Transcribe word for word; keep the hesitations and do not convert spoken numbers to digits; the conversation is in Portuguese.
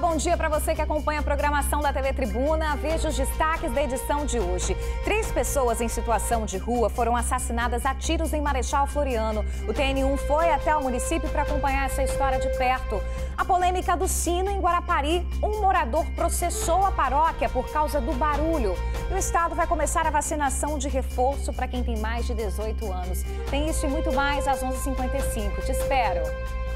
bom dia para você que acompanha a programação da T V Tribuna. Veja os destaques da edição de hoje. Três pessoas em situação de rua foram assassinadas a tiros em Marechal Floriano. O T N um foi até o município para acompanhar essa história de perto. A polêmica do sino em Guarapari. Um morador processou a paróquia por causa do barulho. E o estado vai começar a vacinação de reforço para quem tem mais de dezoito anos. Tem isso e muito mais às onze e cinquenta e cinco. Te espero.